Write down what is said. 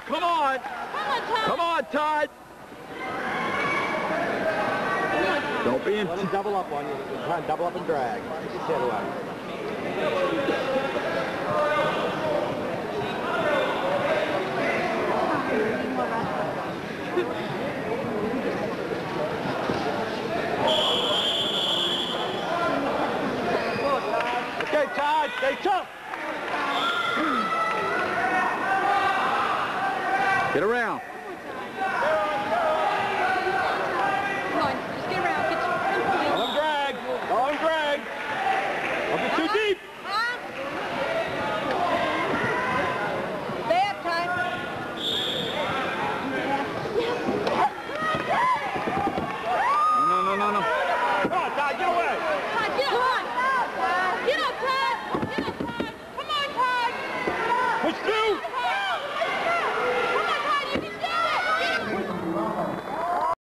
Come on. Come on, Todd. Don't be in. Let him double up on you. Try and double up and drag. Get your head away.